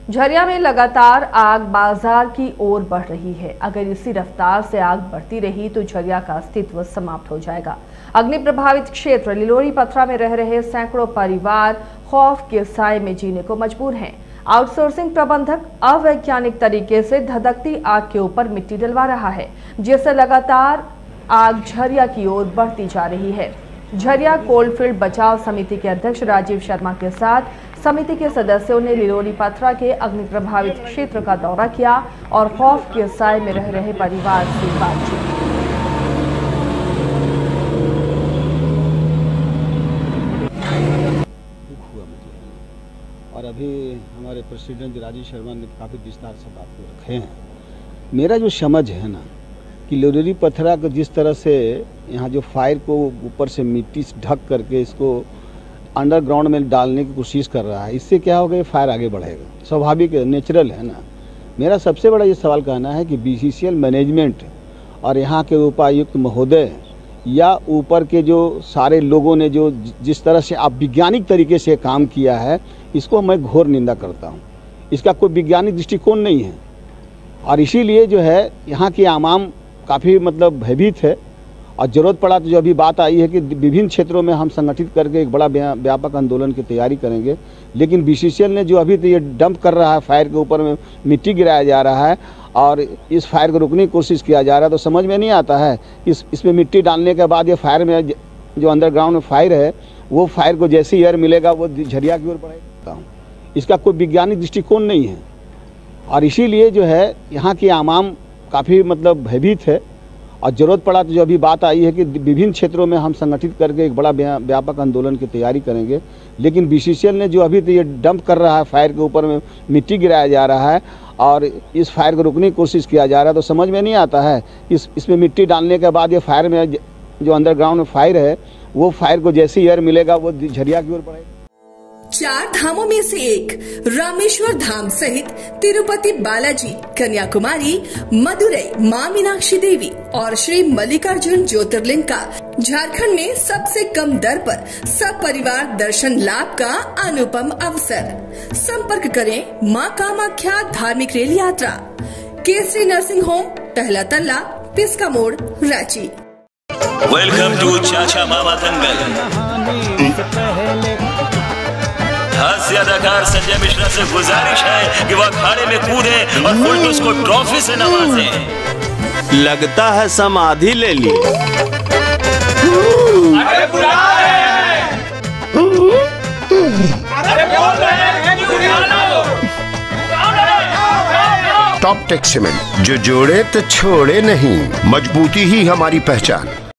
झरिया में लगातार आग बाजार की ओर बढ़ रही है। अगर इसी रफ्तार से आग बढ़ती रही तो झरिया का अस्तित्व समाप्त हो जाएगा। अग्नि प्रभावित क्षेत्र लिलोरी पथरा में रह रहे सैकड़ों परिवार खौफ के साए में जीने को मजबूर हैं। आउटसोर्सिंग प्रबंधक अवैज्ञानिक तरीके से धधकती आग के ऊपर मिट्टी डलवा रहा है, जिससे लगातार आग झरिया की ओर बढ़ती जा रही है। झरिया कोलफील्ड बचाव समिति के अध्यक्ष राजीव शर्मा के साथ समिति के सदस्यों ने लिलोरी पथरा के अग्नि प्रभावित क्षेत्र का दौरा किया और खौफ के साए में रह रहे परिवार से बातचीत की। और अभी हमारे प्रेसिडेंट राजीव शर्मा ने काफ़ी विस्तार से बात को रखे हैं। मेरा जो समझ है ना कि लिलोरी पथरा को जिस तरह से यहाँ जो फायर को ऊपर से मिट्टी से ढक करके इसको अंडरग्राउंड में डालने की कोशिश कर रहा है, इससे क्या होगा, फायर आगे बढ़ेगा। स्वाभाविक है, नेचुरल है ना। मेरा सबसे बड़ा ये सवाल कहना है कि बीसीसीएल मैनेजमेंट और यहाँ के उपायुक्त महोदय या ऊपर के जो सारे लोगों ने जो जिस तरह से आप वैज्ञानिक तरीके से काम किया है, इसको मैं घोर निंदा करता हूँ। इसका कोई वैज्ञानिक दृष्टिकोण नहीं है और इसीलिए जो है यहाँ की आवाम काफ़ी भयभीत है। और ज़रूरत पड़ा तो जो अभी बात आई है कि विभिन्न क्षेत्रों में हम संगठित करके एक बड़ा व्यापक आंदोलन की तैयारी करेंगे, लेकिन बीसीसीएल ने जो अभी तो ये डंप कर रहा है, फायर के ऊपर में मिट्टी गिराया जा रहा है और इस फायर को रोकने की कोशिश किया जा रहा है, तो समझ में नहीं आता है इसमें मिट्टी डालने के बाद ये फायर में जो अंडरग्राउंड में फायर है, वो फायर को जैसे एयर मिलेगा वो झरिया की ओर बढ़ेगा। इसका कोई वैज्ञानिक दृष्टिकोण नहीं है और इसीलिए जो है यहाँ की आवाम काफ़ी भयभीत है। और ज़रूरत पड़ा तो जो अभी बात आई है कि विभिन्न क्षेत्रों में हम संगठित करके एक बड़ा व्यापक आंदोलन की तैयारी करेंगे, लेकिन बीसीसीएल ने जो अभी तो ये डंप कर रहा है, फायर के ऊपर में मिट्टी गिराया जा रहा है और इस फायर को रोकने की कोशिश किया जा रहा है, तो समझ में नहीं आता है इसमें मिट्टी डालने के बाद ये फायर में जो अंडरग्राउंड में फायर है, वो फायर को जैसे एयर मिलेगा वो झरिया की ओर बढ़ेगा। 4 धामों में से एक रामेश्वर धाम सहित तिरुपति बालाजी, कन्याकुमारी, मदुरई, मां मीनाक्षी देवी और श्री मल्लिकार्जुन ज्योतिर्लिंग का झारखंड में सबसे कम दर पर सब परिवार दर्शन लाभ का अनुपम अवसर। संपर्क करें मां कामाख्या धार्मिक रेल यात्रा, केसरी नर्सिंग होम, टहला तल्ला, पिस्का मोड़, रांची। वेलकम टू चाचा मामा दंगल। हास्य अदाकार संजय मिश्रा से गुजारिश है कि वह अखाड़े में कूदे और फुलटूस को ट्रॉफी से नवाजे। लगता है समाधि ले ली। अरे बुला रहे हैं। अरे बोल रहे हैं। टॉप टेक सीमेंट, जो जोड़े तो छोड़े नहीं, मजबूती ही हमारी पहचान।